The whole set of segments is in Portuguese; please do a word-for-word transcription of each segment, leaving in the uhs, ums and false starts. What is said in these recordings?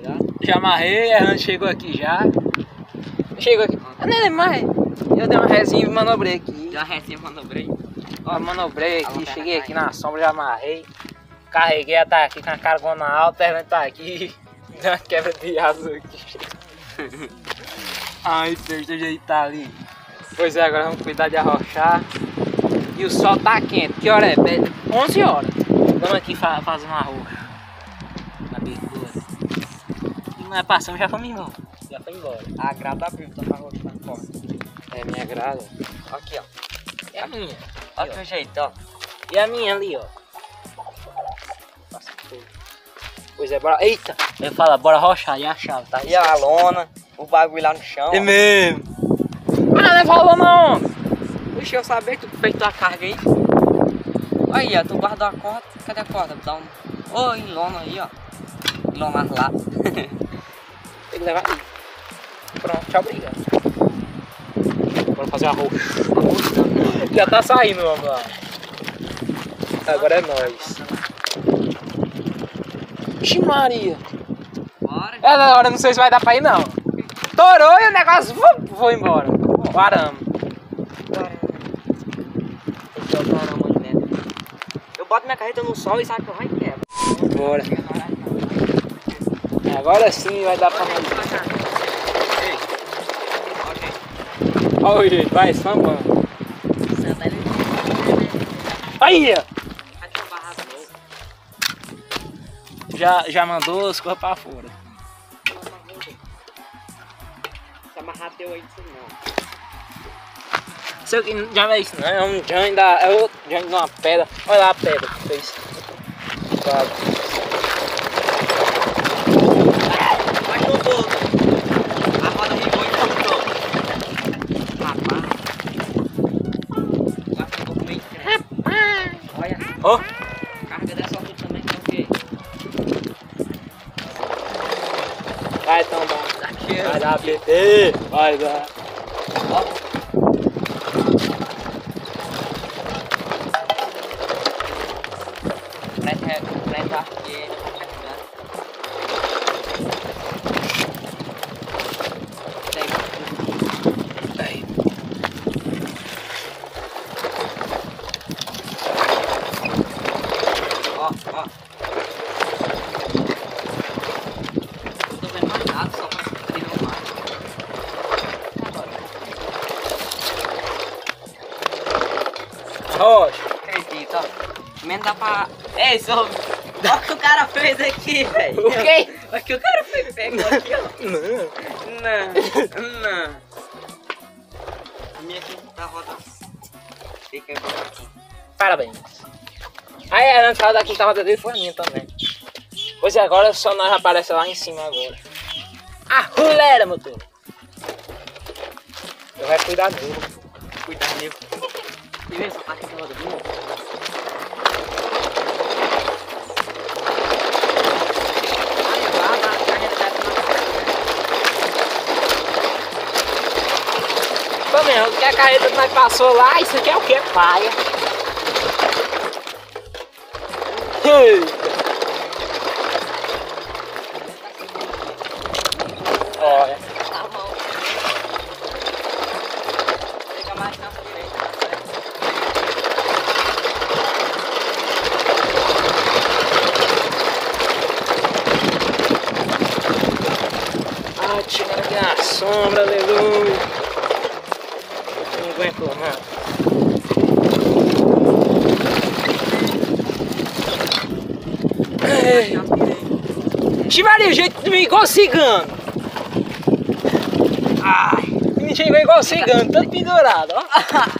Já? Já amarrei, a Hernandes chegou aqui já. Chegou aqui. Eu nem lembro mais. Eu dei uma resinha e manobrei aqui. Já resinha manobrei. Ó, manobrei aqui, cheguei aqui na sombra, já amarrei. Carreguei, ela tá aqui com a cargona alta, a Hernandes tá aqui. Deu uma quebra de asa aqui. Ai, peixe, ajeitar ali. Pois é, agora vamos cuidar de arrochar. E o sol tá quente. Que hora é? onze horas. Vamos aqui fa fazer um arroxo. Na bicuda. E nós passamos, já fomos embora. Já foi embora. A grada abriu, tá pra arroxo na porta. É minha grada. Aqui, ó. E a minha? Olha que jeito, ó. E a minha ali, ó. Passa tudo. Pois é, bora. Eita! Eu falo, bora arrochar e a chave, tá? E a lona, o bagulho lá no chão. É mesmo. Ah, não falou não! Puxa, eu sabia que tu fez tua carga aí. Aí, ó, tu guardou a corda. Cadê a corda? Dá um... Ô, em lona aí, ó. Lona lá. Tem que levar aí. Pronto, tchau, obrigado. Bora fazer arroxo. Já tá saindo, vamos lá. Agora é nóis. Ixi, Maria. Bora. É, na hora não sei se vai dar pra ir não. Torou e o negócio vou, vou embora. Paramos. Eu boto minha carreta no sol e sabe que eu vai quebra. Bora. Agora sim vai dar pra nós. Olha o jeito, vai, sambando. Aí! Já, já mandou as coisas pra fora. Se amarrar teu aí disso não. Sei que já não é isso não, é um Jane da. É outro Jane de uma pedra. Olha lá a pedra que fez. Claro. Vai no bolo. A roda rigou e cortou. Rapaz. Vai ficar um pouco meio estranho. Olha. Ó. Oh. Carga dessa altura também tá ok. Vai tomar. Daqui, Vai dar P T. Vai dar. ó. Preta aqui, ele tá carregando. Aí. Ó, ó. Eu tô vendo mais nada, só pra tirar o mar. Rocha. Acredita, ó. Menos dá pra... Ei, só... Olha o que o cara fez aqui, velho. O quê? Olha o que o cara fez, pegou aqui, ó. Não. Não, não. Minha aqui tá roda. Fica aí, aqui. Parabéns. Aí a entrada da quinta roda dele foi a minha também. Pois é, agora só nós aparece lá em cima agora. A rolera, motor. Eu vou cuidar dele. Cuidado dele. E vem essa parte da roda dele. O que a carreta que nós passou lá, isso aqui é o que? Paia. Olha. Tá bom. Fica mais na direita. Ah, tirando aqui na sombra, aleluia. Não aguento não. Chimaria, o jeito de mim igual cigano. Ai, me chegou igual cigano, todo pendurado, ó.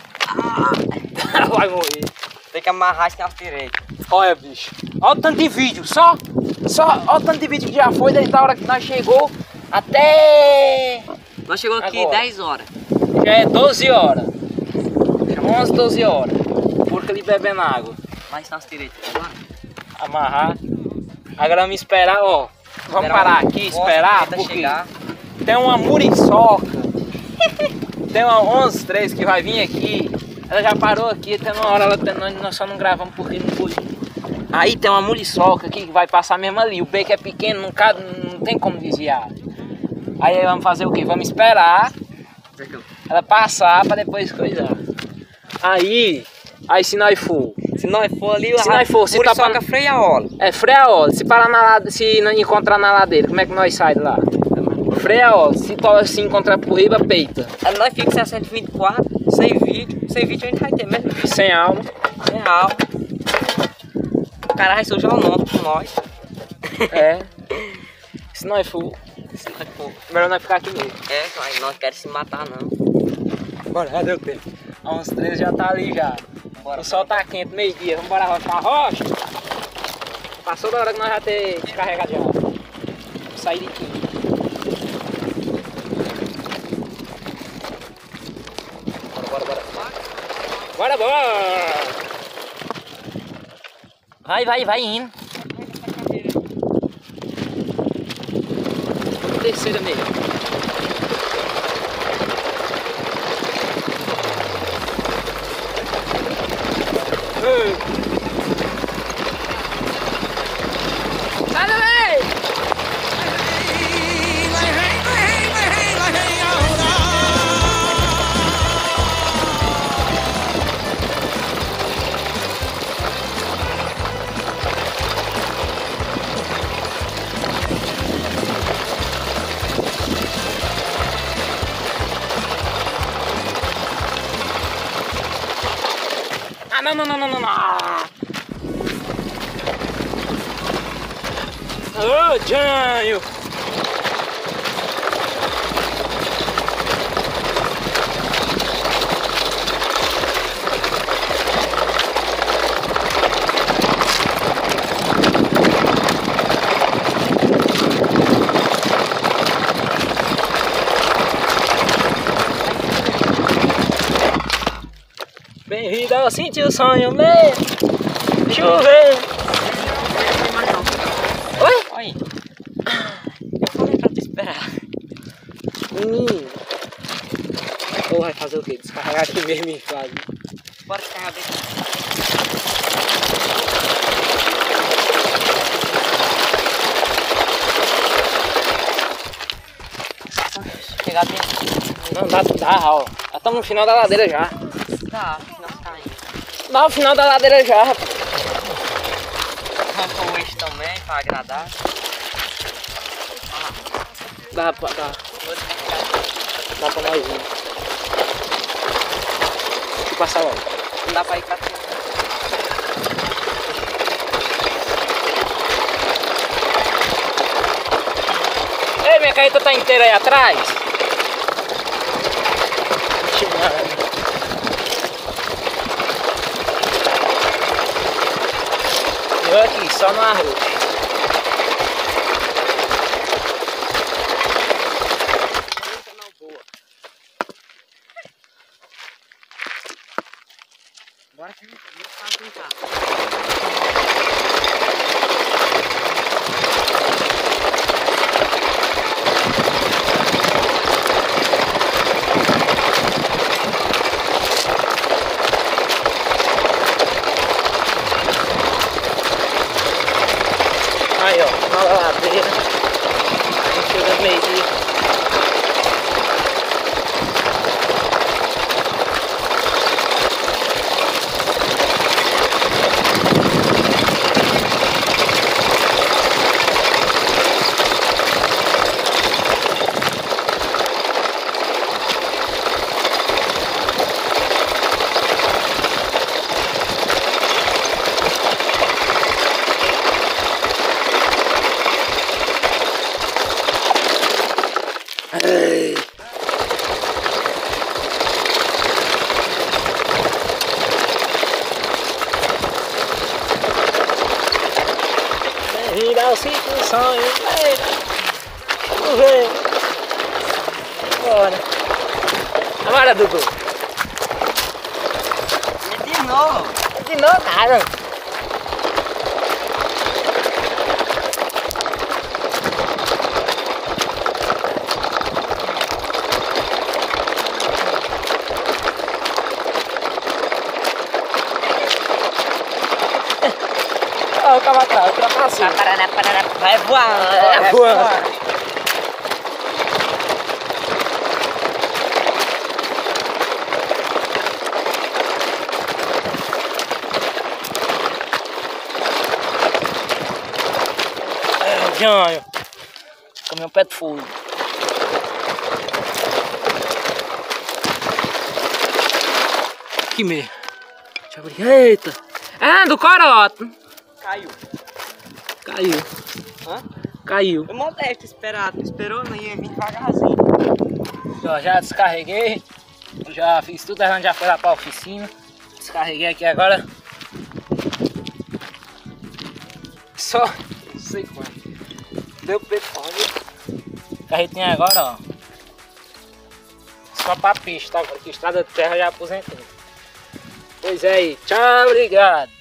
Vai morrer. Tem que amarrar isso na direita. Olha, bicho. Olha o tanto de vídeo, só. Só, olha o tanto de vídeo que já foi desde a hora que nós chegou até... Nós chegou aqui agora. dez horas. Já é doze horas. onze, doze horas. Porca ali bebendo água. Mais na direita, agora. Amarrar. Agora vamos esperar, ó. Vamos Esperar parar um- aqui, um esperar, até porque chegar. tem uma muriçoca. Tem uma onze três que vai vir aqui. Ela já parou aqui, até uma hora ela, nós, nós só não gravamos porque não podia. Aí tem uma muriçoca aqui que vai passar mesmo ali. O beco é pequeno, não, cabe, não tem como desviar. Aí vamos fazer o quê? Vamos esperar ela passar pra depois coisar. Aí, aí se nós for... Se nós for ali, se nós for, se tá pra... freia a óleo. É, freia a óleo. Se parar na ladeira, se não encontrar na ladeira, como é que nós sai de lá? Freia a óleo. Se, se encontrar por riba, peita. Aí nós fica sessenta e vinte e quatro, sem vídeo. Sem vídeo a gente vai ter mesmo. Sem alma. Sem alma. O cara vai sujar o nome com nós. É. Se nós for... Se nós for... Melhor nós ficar aqui mesmo. É, mas nós queremos se matar não. Bora, já deu tempo. Há uns três já tá ali já. Bora. O sol tá quente, meio-dia. Vamos embora rochar a rocha. Passou da hora que nós já ter descarregado já. Vamos sair de aqui. Bora, bora, bora. Bora, bora. Vai, vai, vai indo. Terceira meia. Sai daí! Ah, não, não, não, não, não, não. Ô, oh, Janho! Bem-vindo ao Sítio Sonho mesmo! Chover! Oi? Oi. Eu falei pra tu esperar. Menino! Ou vai fazer o quê? Descarregar aqui mesmo e fazer. Bora descarregar bem. Pegar dentro. Não, dá, dá, ó. Já estamos no final da ladeira já. Tá, não tá indo. Dá o final da ladeira já, rapaz. Vamos com o eixo também, pra agradar. Dá pra, dá. Dá pra nós ir. Deixa eu passar logo. Não dá pra ir pra cima. Ei, minha carreta tá inteira aí atrás? Eu aqui, só no arroz. Bora que a gente vai brincar. Aí, ó, na ladeira. A gente chega meio-dia. Ei. Bem-vindo ao Sítio Sonho. Vamos ver. Bora. Agora, Dudu. De novo. De novo, nada. Vai voar, É voar. É, Janho. Caminhão pé de fogo. Aqui mesmo. Deixa eu abrir. Eita! Ah, do coroto! Caiu. Caiu. Hã? Caiu. Eu modesto esperar, tu esperou, não ia vir devagarzinho. Já, já descarreguei. Já fiz tudo, a gente já foi lá pra oficina. Descarreguei aqui agora. Só. Não sei quanto. Deu pessoal. Carretinha agora, ó. Só pra pista, agora que estrada de terra já aposentei. Pois é aí, tchau, obrigado.